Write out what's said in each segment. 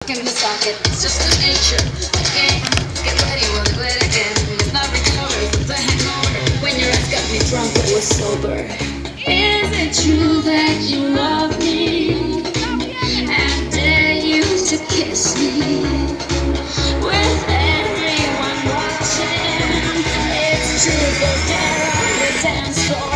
lock in the socket. It's just the nature. Okay, get ready, we'll do it again. It's not recovery from the hangover. When your ass got me drunk, but was sober. Is it true that you love me? I dare you to kiss me with everyone watching. It's true, go dare on the dance floor.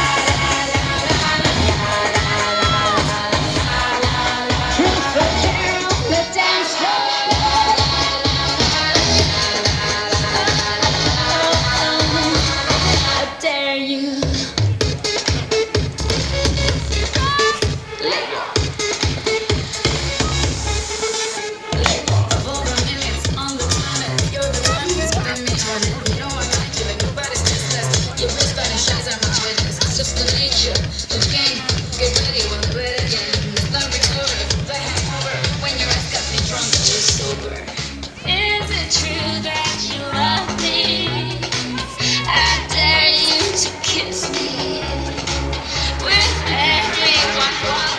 Is it true that you love me? I dare you to kiss me with everyone.